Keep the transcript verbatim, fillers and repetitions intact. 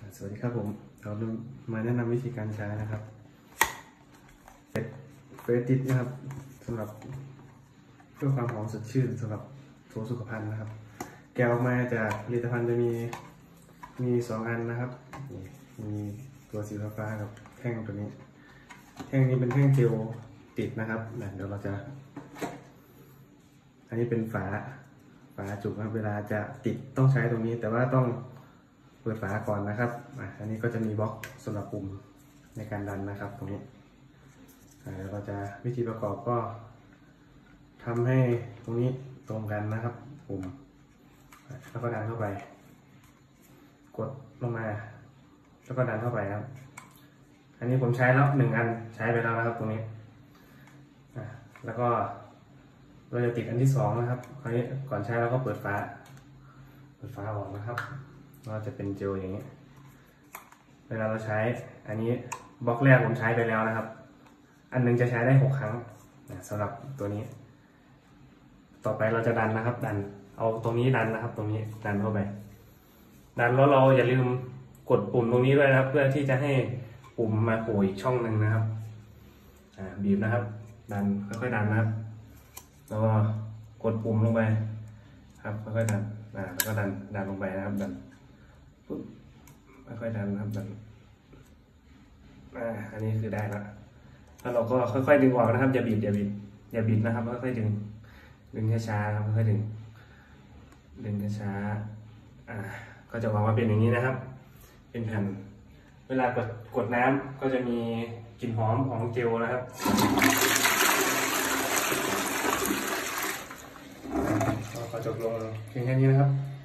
สวัสดีครับผมเรามาแนะนำวิธีการใช้นะครับเป็ดเฟรติสนะครับสำหรับเพื่อความหอมสดชื่นสำหรับโถสุขภัณฑ์นะครับแกะออกมาจากผลิตภัณฑ์จะมีมีสองอันนะครับมีตัวสีฟ้ากับแท่งตัวนี้แท่งนี้เป็นแท่งเจลติดนะครับเดี๋ยวเราจะอันนี้เป็นฝาฝาจุกนะเวลาจะติดต้องใช้ตรงนี้แต่ว่าต้องเปิดฝาก่อนนะครับอันนี้ก็จะมีบล็อกสำหรับปุ่มในการดันนะครับตรงนี้เราจะวิธีประกอบก็ทำให้ตรงนี้ตรงกันนะครับปุ่มแล้วก็ดันเข้าไปกดลงมาแล้วก็ดันเข้าไปครับอันนี้ผมใช้แล้วหนึ่งอันใช้ไปแล้วนะครับตรงนี้แล้วก็เราจะติดอันที่สองนะครับคราวนี้ก่อนใช้เราก็เปิดฝาเปิดฝาออกนะครับก็จะเป็นเจลอย่างนี้เวลาเราใช้อันนี้บล็อกแรกผมใช้ไปแล้วนะครับอันนึงจะใช้ได้หกครั้งสำหรับตัวนี้ต่อไปเราจะดันนะครับดันเอาตรงนี้ดันนะครับตรงนี้ดันเข้าไปดันแล้วเราอย่าลืมกดปุ่มตรงนี้ด้วยนะครับเพื่อที่จะให้ปุ่มมาโผล่อีกช่องหนึ่งนะครับบีบนะครับดันค่อยๆดันนะครับแล้วก็กดปุ่มลงไปครับค่อยๆดันแล้วก็ดันดันลงไปนะครับดันปุ๊บค่อยๆดันนะครับดันอ่าอันนี้คือได้แล้วแล้วเราก็ค่อยๆดึงออกนะครับอย่าบีบอย่าบีบอย่าบีบนะครับค่อยๆดึงดึงช้าๆครับค่อยๆดึงดึงช้าๆอ่าก็จะออกมาเป็นอย่างนี้นะครับเป็นแผ่นเวลากดกดน้ำก็จะมีกลิ่นหอมของเจลนะครับก็จบลงเพียงแค่นี้นะครับ